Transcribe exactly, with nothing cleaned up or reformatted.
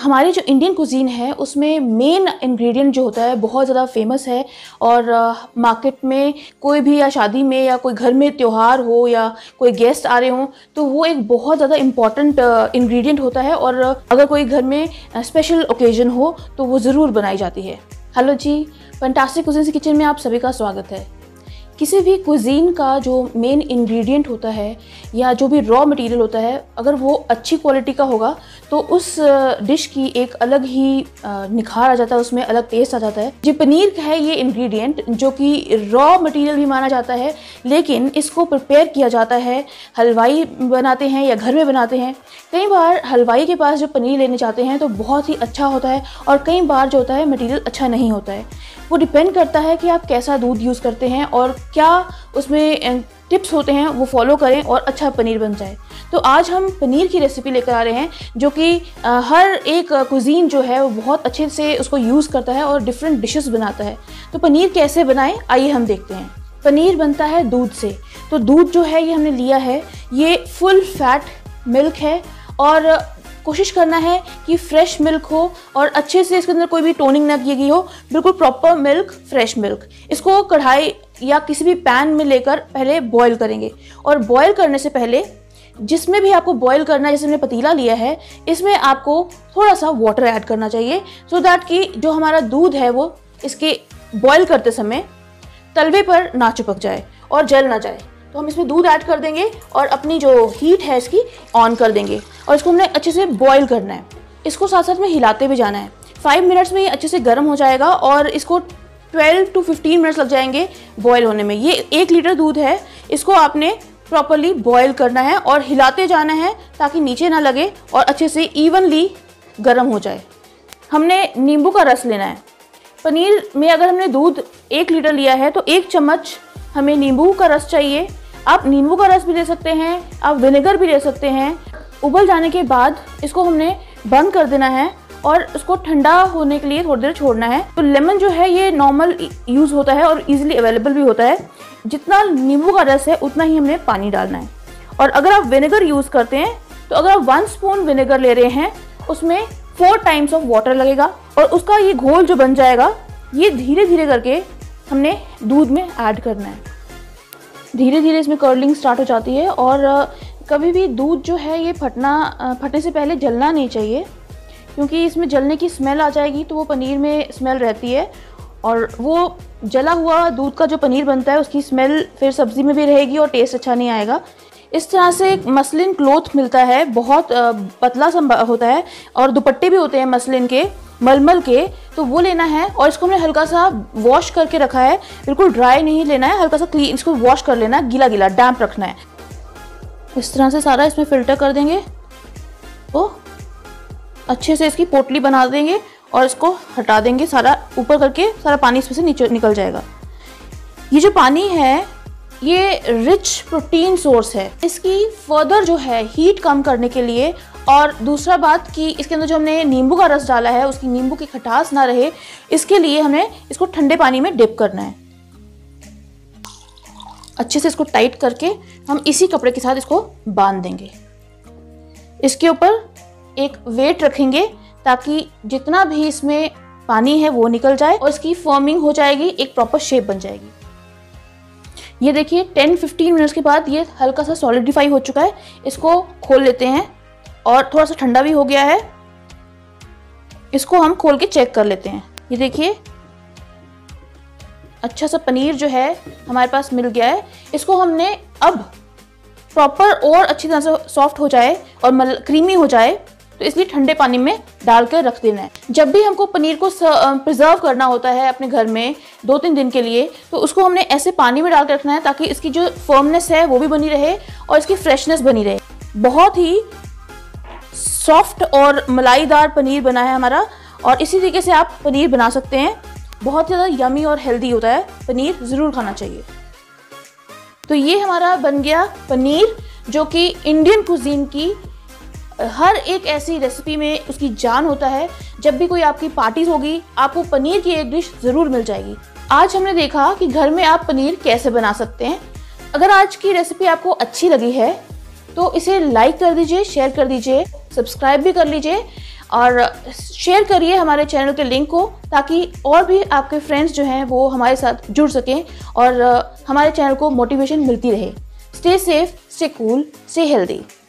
हमारी जो Indian cuisine है उसमें मेन इंग्रेडिएंट जो होता है बहुत ज़्यादा फेमस है। और मार्केट में कोई भी या शादी में या कोई घर में त्यौहार हो या कोई गेस्ट आ रहे हों तो वो एक बहुत ज़्यादा इम्पॉर्टेंट इंग्रेडिएंट होता है। और अगर कोई घर में स्पेशल ओकेजन हो तो वो ज़रूर बनाई जाती है। Hello ji, fantastic cuisine kitchen में आप सभी का स्वागत है। किसी भी कुजीन का जो मेन इंग्रेडिएंट होता है या जो भी रॉ मटेरियल होता है, अगर वो अच्छी क्वालिटी का होगा तो उस डिश की एक अलग ही निखार आ जाता है, उसमें अलग टेस्ट आ जाता है। जो पनीर है ये इंग्रेडिएंट जो कि रॉ मटेरियल भी माना जाता है, लेकिन इसको प्रिपेयर किया जाता है, हलवाई बनाते हैं या घर में बनाते हैं। कई बार हलवाई के पास जो पनीर लेने जाते हैं तो बहुत ही अच्छा होता है और कई बार जो होता है मटेरियल अच्छा नहीं होता है। वो डिपेंड करता है कि आप कैसा दूध यूज़ करते हैं और क्या उसमें टिप्स होते हैं वो फॉलो करें और अच्छा पनीर बन जाए। तो आज हम पनीर की रेसिपी लेकर आ रहे हैं जो कि हर एक कुजीन जो है वो बहुत अच्छे से उसको यूज़ करता है और डिफरेंट डिशेस बनाता है। तो पनीर कैसे बनाएं आइए हम देखते हैं। पनीर बनता है दूध से। तो दूध जो है ये हमने लिया है, ये फुल फैट मिल्क है और कोशिश करना है कि फ्रेश मिल्क हो और अच्छे से इसके अंदर कोई भी टोनिंग ना की गई हो, बिल्कुल प्रॉपर मिल्क, फ्रेश मिल्क। इसको कढ़ाई या किसी भी पैन में लेकर पहले बॉईल करेंगे और बॉईल करने से पहले जिसमें भी आपको बॉईल करना है, जैसे हमने पतीला लिया है, इसमें आपको थोड़ा सा वाटर ऐड करना चाहिए सो दैट कि जो हमारा दूध है वो इसके बॉईल करते समय तलवे पर ना चिपक जाए और जल ना जाए। तो हम इसमें दूध ऐड कर देंगे और अपनी जो हीट है इसकी ऑन कर देंगे और इसको हमने अच्छे से बॉईल करना है। इसको साथ साथ में हिलाते भी जाना है। फाइव मिनट्स में ये अच्छे से गर्म हो जाएगा और इसको ट्वेल्व टू फिफ्टीन मिनट्स लग जाएंगे बॉईल होने में। ये एक लीटर दूध है, इसको आपने प्रॉपरली बॉईल करना है और हिलाते जाना है ताकि नीचे ना लगे और अच्छे से इवनली गर्म हो जाए। हमने नींबू का रस लेना है। पनीर में अगर हमने दूध एक लीटर लिया है तो एक चम्मच हमें नींबू का रस चाहिए। आप नींबू का रस भी ले सकते हैं, आप विनेगर भी ले सकते हैं। उबल जाने के बाद इसको हमने बंद कर देना है और उसको ठंडा होने के लिए थोड़ी देर छोड़ना है। तो लेमन जो है ये नॉर्मल यूज़ होता है और इजीली अवेलेबल भी होता है। जितना नींबू का रस है उतना ही हमने पानी डालना है। और अगर आप विनेगर यूज़ करते हैं तो अगर आप वन स्पून विनेगर ले रहे हैं उसमें फोर टाइम्स ऑफ वाटर लगेगा और उसका ये घोल जो बन जाएगा ये धीरे धीरे करके हमने दूध में ऐड करना है। धीरे धीरे इसमें कर्लिंग स्टार्ट हो जाती है और कभी भी दूध जो है ये फटना फटने से पहले जलना नहीं चाहिए, क्योंकि इसमें जलने की स्मेल आ जाएगी तो वो पनीर में स्मेल रहती है और वो जला हुआ दूध का जो पनीर बनता है उसकी स्मेल फिर सब्ज़ी में भी रहेगी और टेस्ट अच्छा नहीं आएगा। इस तरह से एक मसलिन क्लॉथ मिलता है, बहुत पतला सा होता है और दुपट्टे भी होते हैं मसलिन के, मलमल के, तो वो लेना है और इसको हमने हल्का सा वॉश करके रखा है। बिल्कुल ड्राई नहीं लेना है, हल्का सा क्लीन इसको वॉश कर लेना है, गीला गीला डैम्प रखना है। इस तरह से सारा इसमें फिल्टर कर देंगे तो अच्छे से इसकी पोटली बना देंगे और इसको हटा देंगे, सारा ऊपर करके सारा पानी इसमें से नीचे निकल जाएगा। ये जो पानी है ये रिच प्रोटीन सोर्स है। इसकी फर्दर जो है हीट कम करने के लिए, और दूसरा बात कि इसके अंदर जो हमने नींबू का रस डाला है उसकी नींबू की खटास ना रहे, इसके लिए हमें इसको ठंडे पानी में डिप करना है। अच्छे से इसको टाइट करके हम इसी कपड़े के साथ इसको बांध देंगे। इसके ऊपर एक वेट रखेंगे ताकि जितना भी इसमें पानी है वो निकल जाए और इसकी फॉर्मिंग हो जाएगी, एक प्रॉपर शेप बन जाएगी। ये देखिए टेन फिफ्टीन मिनट्स के बाद ये हल्का सा सॉलिडिफाई हो चुका है। इसको खोल लेते हैं और थोड़ा सा ठंडा भी हो गया है। इसको हम खोल के चेक कर लेते हैं। ये देखिए अच्छा सा पनीर जो है हमारे पास मिल गया है। इसको हमने अब प्रॉपर और अच्छी तरह से सॉफ्ट हो जाए और मल क्रीमी हो जाए तो इसलिए ठंडे पानी में डाल कर रख देना है। जब भी हमको पनीर को प्रिजर्व करना होता है अपने घर में दो तीन दिन के लिए, तो उसको हमने ऐसे पानी में डाल कर रखना है ताकि इसकी जो फर्मनेस है वो भी बनी रहे और इसकी फ्रेशनेस बनी रहे। बहुत ही सॉफ्ट और मलाईदार पनीर बना है हमारा और इसी तरीके से आप पनीर बना सकते हैं। बहुत ज़्यादा यमी और हेल्दी होता है पनीर, ज़रूर खाना चाहिए। तो ये हमारा बन गया पनीर जो कि इंडियन कुजीन की हर एक ऐसी रेसिपी में उसकी जान होता है। जब भी कोई आपकी पार्टीज होगी आपको पनीर की एक डिश ज़रूर मिल जाएगी। आज हमने देखा कि घर में आप पनीर कैसे बना सकते हैं। अगर आज की रेसिपी आपको अच्छी लगी है तो इसे लाइक कर दीजिए, शेयर कर दीजिए, सब्सक्राइब भी कर लीजिए और शेयर करिए हमारे चैनल के लिंक को, ताकि और भी आपके फ्रेंड्स जो हैं वो हमारे साथ जुड़ सकें और हमारे चैनल को मोटिवेशन मिलती रहे। Stay safe, stay cool, stay healthy.